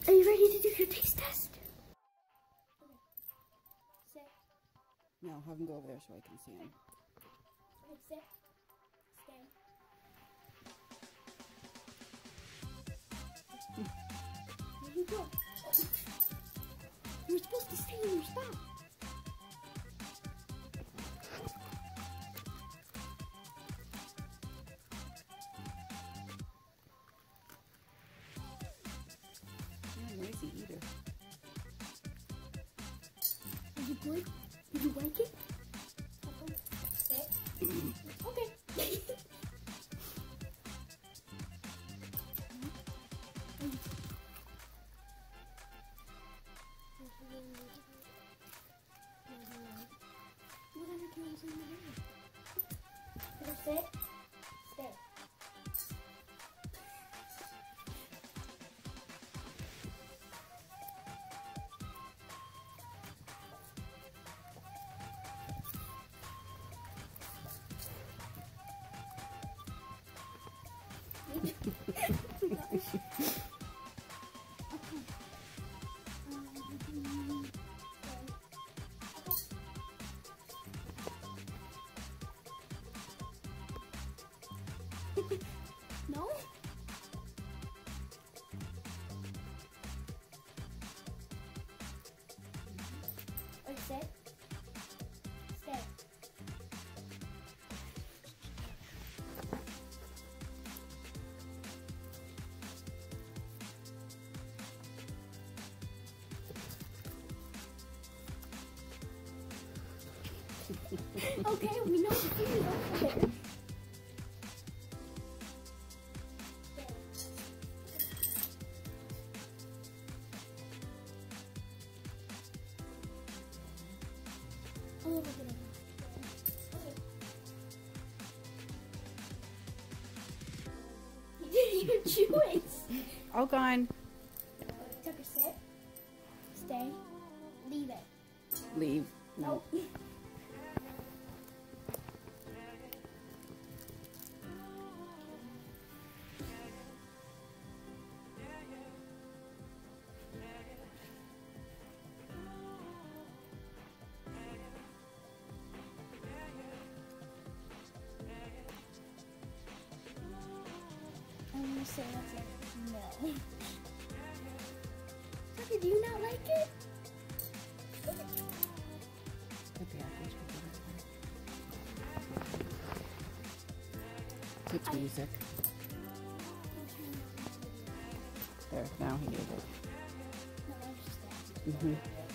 Are you ready to do your taste test? Okay. Sit. No, have him go over there so I can see him. Okay, sit. Stay. There you go. You're supposed to stay in your spot. Noisy either. Is it good? Did you like it? Sit. Okay. Sit. Stay. No? Or sit. Stay. Okay, we know the food is over there. A little bit of okay. You didn't even chew it. All gone. Tucker, sit. Stay. Leave it. Leave. No. Nope. I'm gonna say that's a no. Tucker, do you not like it? Put the apples together. Keep music. There, now he gave it. No, I'm just asking. Mm-hmm.